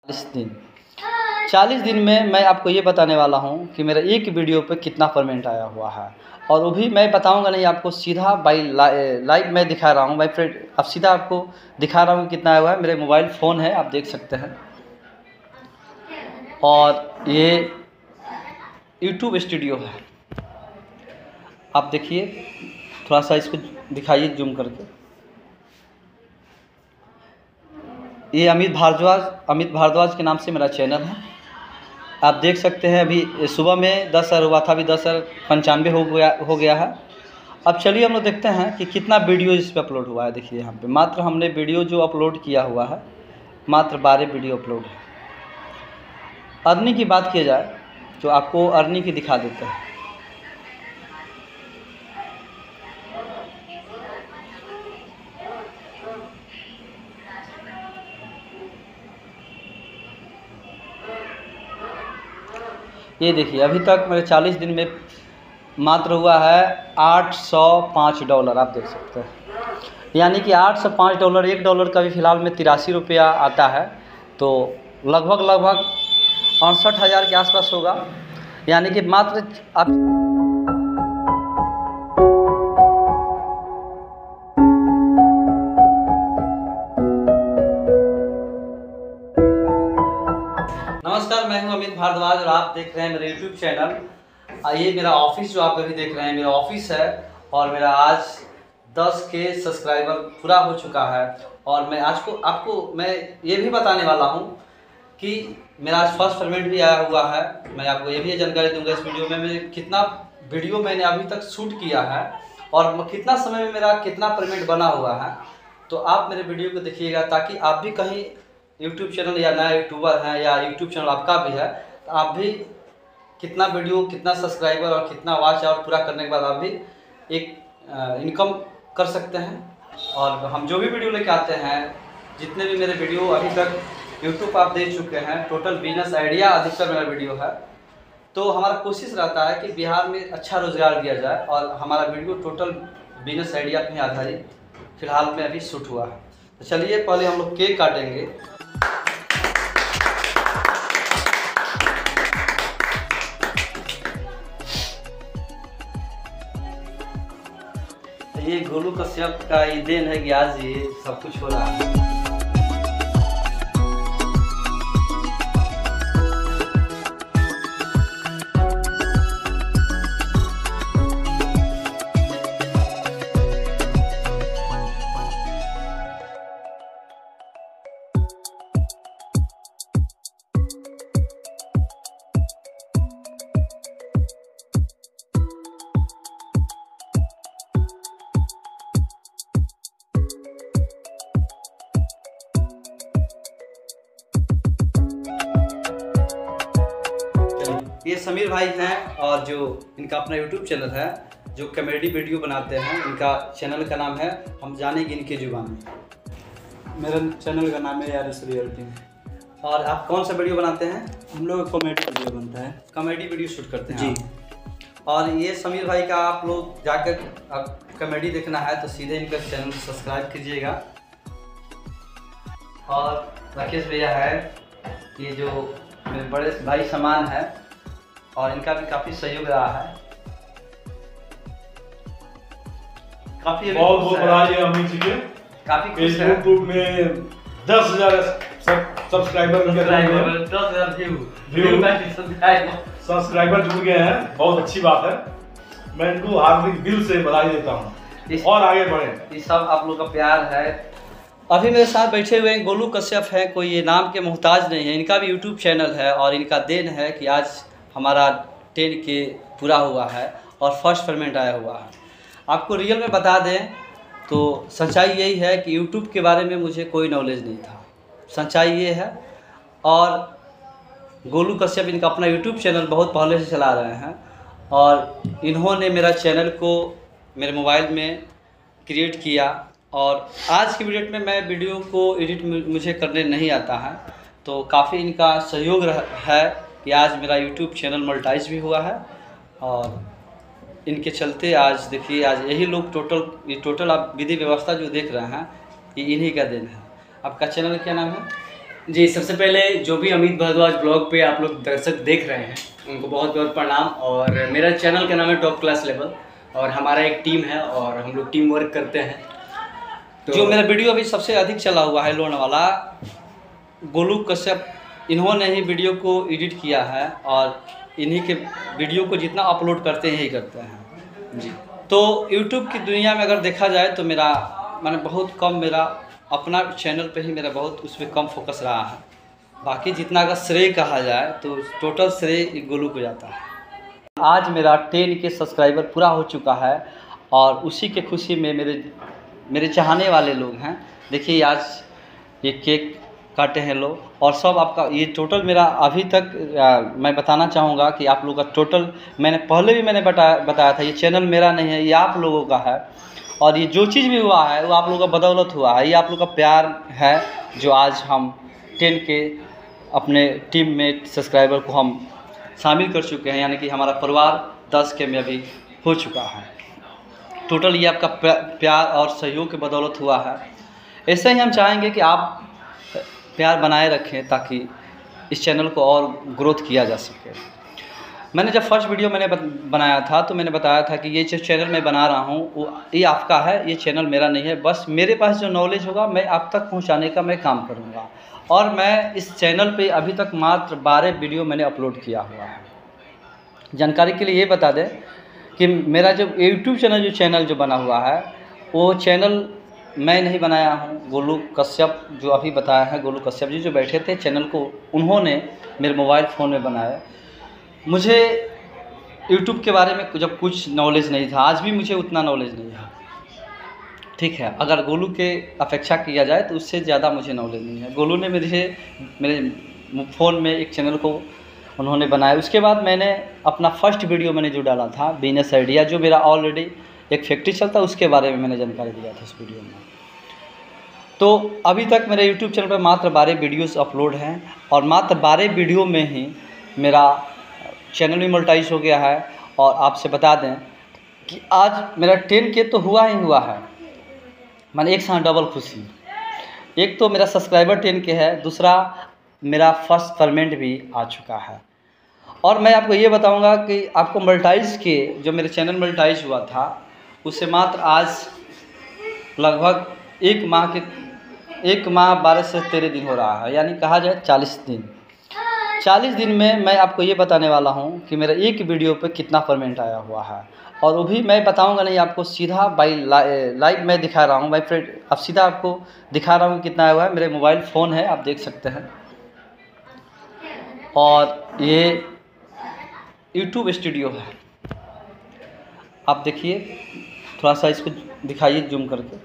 40 दिन में मैं आपको ये बताने वाला हूँ कि मेरा एक वीडियो पे कितना पेमेंट आया हुआ है। और वो भी मैं बताऊँगा नहीं आपको, सीधा बाई लाइव मैं दिखा रहा हूँ भाई फ्रेंड। अब सीधा आपको दिखा रहा हूँ कितना आया हुआ है। मेरे मोबाइल फ़ोन है, आप देख सकते हैं। और ये यूट्यूब स्टूडियो है, आप देखिए, थोड़ा सा इसको दिखाइए जूम करके। ये अमित भारद्वाज के नाम से मेरा चैनल है। आप देख सकते हैं अभी सुबह में 10,000 हुआ था, अभी 10,095 हो गया है। अब चलिए हम लोग देखते हैं कि कितना वीडियो इस पर अपलोड हुआ है। देखिए यहाँ पे मात्र हमने वीडियो जो अपलोड किया हुआ है मात्र 12 वीडियो अपलोड है। अर्निंग की बात किया जाए तो आपको अर्निंग की दिखा देते हैं। ये देखिए अभी तक मेरे 40 दिन में मात्र हुआ है $805, आप देख सकते हैं। यानी कि $805, $1 का भी फ़िलहाल में 83 रुपया आता है, तो लगभग 68,000 के आसपास होगा। यानी कि मात्र आप नमस्कार, मैं हूं अमित भारद्वाज और आप देख रहे हैं मेरा यूट्यूब चैनल। ये मेरा ऑफिस जो आप अभी देख रहे हैं मेरा ऑफिस है। और मेरा आज 10 के सब्सक्राइबर पूरा हो चुका है। और मैं आज को आपको मैं ये भी बताने वाला हूं कि मेरा आज फर्स्ट पेमेंट भी आया हुआ है। मैं आपको ये भी जानकारी दूंगा इस वीडियो में मैं कितना वीडियो मैंने अभी तक शूट किया है और कितना समय में मेरा कितना पेमेंट बना हुआ है। तो आप मेरे वीडियो को देखिएगा ताकि आप भी कहीं यूट्यूब चैनल या नया यूट्यूबर हैं या यूट्यूब चैनल आपका भी है तो आप भी कितना वीडियो, कितना सब्सक्राइबर और कितना वॉच आवर पूरा करने के बाद आप भी एक इनकम कर सकते हैं। और हम जो भी वीडियो लेके आते हैं, जितने भी मेरे वीडियो अभी तक यूट्यूब आप देख चुके हैं, टोटल बिजनेस आइडिया अधिकतर मेरा वीडियो है। तो हमारा कोशिश रहता है कि बिहार में अच्छा रोज़गार दिया जाए और हमारा वीडियो टोटल बिजनेस आइडिया पर आधारित फ़िलहाल में अभी शूट हुआ है। तो चलिए पहले हम लोग केक काटेंगे। ये गोलू कश्यप का ये देन है कि आज ये सब कुछ हो रहा है। ये समीर भाई हैं और जो इनका अपना यूट्यूब चैनल है जो कॉमेडी वीडियो बनाते हैं। इनका चैनल का नाम है हम जानेंगे इनके जुबान। मेरा चैनल का नाम है यार रियलिटी। और आप कौन सा वीडियो बनाते हैं? हम लोग कॉमेडी वीडियो बनता है, कॉमेडी वीडियो शूट करते हैं जी। और ये समीर भाई का आप लोग जाकर आप कॉमेडी देखना है तो सीधे इनका चैनल सब्सक्राइब कीजिएगा। और राकेश भैया है, ये जो मेरे बड़े भाई समान है और इनका भी काफ़ी सहयोग रहा है। काफ़ी बहुत बधाई है अमित जी के। काफ़ी खुश है। यूट्यूब में 10,000 सब्सक्राइबर 10,000 सब्सक्राइबर जुड़ गए हैं, बहुत अच्छी बात है। मैं इनको हार्दिक दिल से बधाई देता हूँ और आगे बढ़े। ये सब आप लोग का प्यार है। अभी मेरे साथ बैठे हुए हैं गोलू कश्यप हैं, कोई ये नाम के मोहताज नहीं है। इनका भी यूट्यूब चैनल है और इनका देन है कि आज हमारा 10K पूरा हुआ है और फर्स्ट पेमेंट आया हुआ है। आपको रियल में बता दें तो सच्चाई यही है कि यूट्यूब के बारे में मुझे कोई नॉलेज नहीं था। सच्चाई ये है। और गोलू कश्यप इनका अपना यूट्यूब चैनल बहुत पहले से चला रहे हैं और इन्होंने मेरा चैनल को मेरे मोबाइल में क्रिएट किया। और आज की डेट में मैं वीडियो को एडिट मुझे करने नहीं आता है, तो काफ़ी इनका सहयोग है कि आज मेरा यूट्यूब चैनल मोनेटाइज भी हुआ है। और इनके चलते आज देखिए, आज यही लोग टोटल आप विधि व्यवस्था जो देख रहे हैं ये इन्हीं का देन है। आपका चैनल क्या नाम है? जी, सबसे पहले जो भी अमित भारद्वाज ब्लॉग पे आप लोग दर्शक देख रहे हैं उनको बहुत बहुत प्रणाम। और मेरा चैनल का नाम है टॉप क्लास लेवल और हमारा एक टीम है और हम लोग टीम वर्क करते हैं। तो जो मेरा वीडियो अभी सबसे अधिक चला हुआ है लोन वाला, गोलू कश्यप, इन्होंने ही वीडियो को एडिट किया है और इन्हीं के वीडियो को जितना अपलोड करते हैं ही करते हैं जी। तो यूट्यूब की दुनिया में अगर देखा जाए तो मेरा मैंने बहुत कम, मेरा अपना चैनल पे ही मेरा बहुत उस पर कम फोकस रहा है। बाकी जितना अगर श्रेय कहा जाए तो टोटल श्रेय गोलू को जाता है। आज मेरा 10 के सब्सक्राइबर पूरा हो चुका है और उसी के खुशी में मेरे चाहने वाले लोग हैं। देखिए आज ये केक काटे हैं लोग और सब आपका ये टोटल मेरा अभी तक मैं बताना चाहूँगा कि आप लोगों का टोटल, मैंने पहले भी बताया था, ये चैनल मेरा नहीं है, ये आप लोगों का है। और ये जो चीज़ भी हुआ है वो आप लोगों का बदौलत हुआ है, ये आप लोगों का प्यार है जो आज हम 10 के अपने टीम में सब्सक्राइबर को हम शामिल कर चुके हैं, यानी कि हमारा परिवार 10 के में अभी हो चुका है। टोटल ये आपका प्यार और सहयोग के बदौलत हुआ है। ऐसे ही हम चाहेंगे कि आप प्यार बनाए रखें ताकि इस चैनल को और ग्रोथ किया जा सके। मैंने जब फर्स्ट वीडियो मैंने बनाया था तो मैंने बताया था कि ये जो चैनल मैं बना रहा हूँ वो ये आपका है, ये चैनल मेरा नहीं है। बस मेरे पास जो नॉलेज होगा मैं आप तक पहुँचाने का मैं काम करूँगा। और मैं इस चैनल पे अभी तक मात्र 12 वीडियो मैंने अपलोड किया हुआ है। जानकारी के लिए ये बता दें कि मेरा जो यूट्यूब चैनल जो बना हुआ है वो चैनल मैं नहीं बनाया हूँ, गोलू कश्यप जो अभी बताया है, गोलू कश्यप जी जो बैठे थे चैनल को, उन्होंने मेरे मोबाइल फ़ोन में बनाया। मुझे यूट्यूब के बारे में जब कुछ नॉलेज नहीं था, आज भी मुझे उतना नॉलेज नहीं है, ठीक है। अगर गोलू के अपेक्षा किया जाए तो उससे ज़्यादा मुझे नॉलेज नहीं है। गोलू ने मेरे फ़ोन में एक चैनल को उन्होंने बनाया। उसके बाद मैंने अपना फर्स्ट वीडियो मैंने जो डाला था बिजनेस आइडिया, जो मेरा ऑलरेडी एक फैक्ट्री चलता है, उसके बारे में मैंने जानकारी दिया था उस वीडियो में। तो अभी तक मेरे यूट्यूब चैनल पर मात्र 12 वीडियोस अपलोड हैं और मात्र 12 वीडियो में ही मेरा चैनल भी मोनेटाइज हो गया है। और आपसे बता दें कि आज मेरा 10 के तो हुआ ही हुआ है, मैंने एक साथ डबल खुशी। एक तो मेरा सब्सक्राइबर 10 के है, दूसरा मेरा फर्स्ट पेमेंट भी आ चुका है। और मैं आपको ये बताऊंगा कि आपको मोनेटाइज के जो मेरे चैनल मोनेटाइज हुआ था उससे मात्र आज लगभग एक माह 12 से 13 दिन हो रहा है, यानी कहा जाए 40 दिन। 40 दिन में मैं आपको ये बताने वाला हूँ कि मेरा एक वीडियो पे कितना पेमेंट आया हुआ है। और वो भी मैं बताऊंगा नहीं आपको, सीधा बाई लाइव मैं दिखा रहा हूँ। बाई फ्रेंड अब सीधा आपको दिखा रहा हूँ कितना आया हुआ है। मेरे मोबाइल फ़ोन है, आप देख सकते हैं। और ये यूट्यूब स्टूडियो है, आप देखिए, थोड़ा सा इसको दिखाइए जूम करके।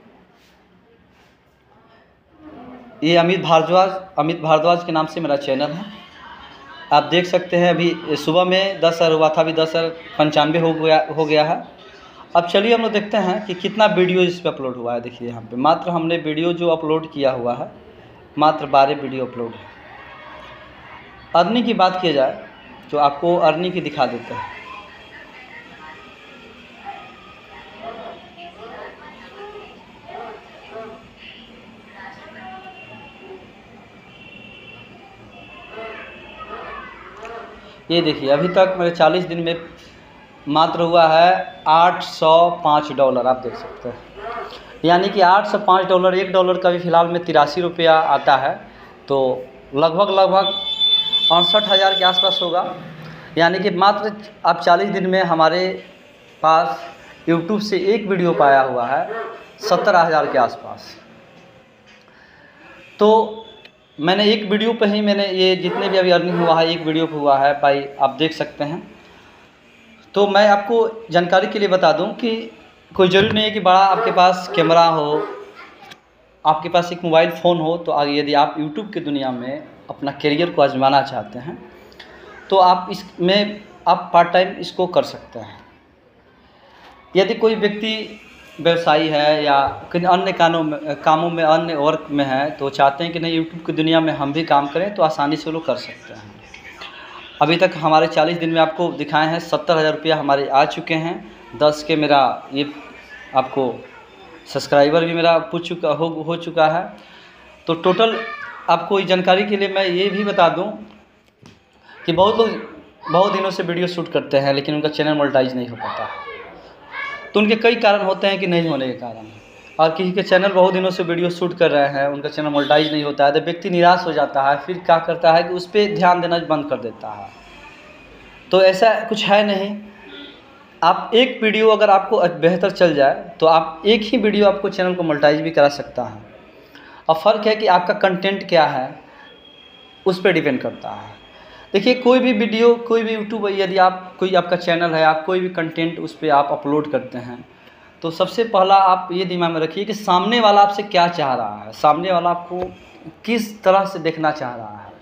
ये अमित भारद्वाज के नाम से मेरा चैनल है, आप देख सकते हैं। अभी सुबह में 10,000 हुआ था, अभी 10,095 हो गया है। अब चलिए हम लोग देखते हैं कि कितना वीडियो इस पर अपलोड हुआ है। देखिए यहाँ पे मात्र हमने वीडियो जो अपलोड किया हुआ है मात्र 12 वीडियो अपलोड है। अर्निंग की बात की जाए तो आपको अर्निंग की दिखा देते हैं। ये देखिए अभी तक मेरे 40 दिन में मात्र हुआ है $805, आप देख सकते हैं। यानी कि $805, $1 का भी फ़िलहाल में 83 रुपया आता है, तो लगभग 68,000 के आसपास होगा। यानी कि मात्र अब 40 दिन में हमारे पास यूट्यूब से एक वीडियो पाया हुआ है 17,000 के आसपास। तो मैंने एक वीडियो पे ही मैंने ये जितने भी अभी अर्निंग हुआ है एक वीडियो पे हुआ है भाई, आप देख सकते हैं। तो मैं आपको जानकारी के लिए बता दूं कि कोई ज़रूरी नहीं है कि बड़ा आपके पास कैमरा हो, आपके पास एक मोबाइल फ़ोन हो, तो आगे यदि आप यूट्यूब की दुनिया में अपना करियर को आजमाना चाहते हैं तो आप इसमें आप पार्ट टाइम इसको कर सकते हैं। यदि कोई व्यक्ति व्यवसायी है या किन अन्य कामों में अन्य वर्क में है तो चाहते हैं कि नहीं यूट्यूब की दुनिया में हम भी काम करें, तो आसानी से लोग कर सकते हैं। अभी तक हमारे 40 दिन में आपको दिखाए हैं 70,000 रुपया हमारे आ चुके हैं। 10 के मेरा ये आपको सब्सक्राइबर भी मेरा हो चुका है। तो टोटल आपको इस जानकारी के लिए मैं ये भी बता दूं कि बहुत लोग बहुत दिनों से वीडियो शूट करते हैं लेकिन उनका चैनल मोनेटाइज नहीं हो पाता। तो उनके कई कारण होते हैं कि नहीं होने के कारण, और किसी के चैनल बहुत दिनों से वीडियो शूट कर रहे हैं, उनका चैनल मोनेटाइज नहीं होता है, तो व्यक्ति निराश हो जाता है, फिर क्या करता है कि उस पर ध्यान देना बंद कर देता है। तो ऐसा कुछ है नहीं। आप एक वीडियो अगर आपको बेहतर चल जाए तो आप एक ही वीडियो आपको चैनल को मोनेटाइज भी करा सकता है। और फ़र्क है कि आपका कंटेंट क्या है, उस पर डिपेंड करता है। देखिए, कोई भी वीडियो, कोई भी यूट्यूब, यदि आप कोई आपका चैनल है, आप कोई भी कंटेंट उस पर आप अपलोड करते हैं, तो सबसे पहला आप ये दिमाग में रखिए कि सामने वाला आपसे क्या चाह रहा है, सामने वाला आपको किस तरह से देखना चाह रहा है।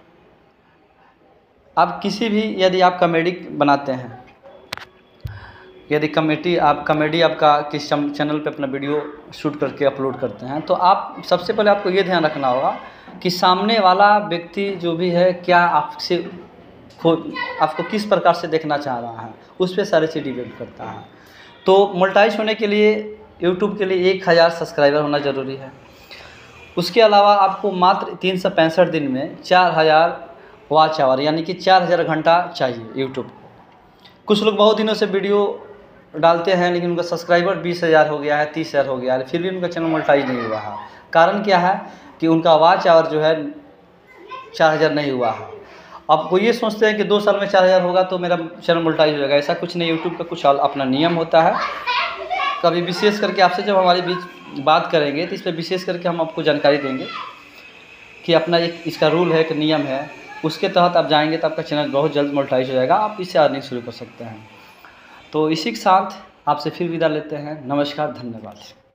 आप किसी भी, यदि आप कॉमेडी बनाते हैं, यदि कॉमेडी आपका किस चैनल पे अपना वीडियो शूट करके अपलोड करते हैं, तो आप सबसे पहले आपको ये ध्यान रखना होगा कि सामने वाला व्यक्ति जो भी है क्या आपको किस प्रकार से देखना चाह रहा है, उस पर सारी चीज़ डिपेंड करता है। तो मोनेटाइज होने के लिए यूट्यूब के लिए 1000 सब्सक्राइबर होना ज़रूरी है। उसके अलावा आपको मात्र 365 दिन में 4000 वॉच आवर यानी कि 4000 घंटा चाहिए यूट्यूब को। कुछ लोग बहुत दिनों से वीडियो डालते हैं लेकिन उनका सब्सक्राइबर 20,000 हो गया है, 30,000 हो गया है, फिर भी उनका चैनल मोनेटाइज नहीं हुआ है। कारण क्या है कि उनका वॉच आवर जो है 4000 नहीं हुआ है। अब वो ये सोचते हैं कि 2 साल में 4000 होगा तो मेरा चैनल मोनेटाइज हो जाएगा। ऐसा कुछ नहीं, यूट्यूब का कुछ अपना नियम होता है। कभी विशेष करके आपसे जब हमारे बीच बात करेंगे तो इस पर विशेष करके हम आपको जानकारी देंगे कि अपना एक इसका रूल है, एक नियम है, उसके तहत आप जाएंगे तो आपका चैनल बहुत जल्द मोनेटाइज हो जाएगा, आप इससे अर्निंग शुरू कर सकते हैं। तो इसी के साथ आपसे फिर विदा लेते हैं। नमस्कार, धन्यवाद।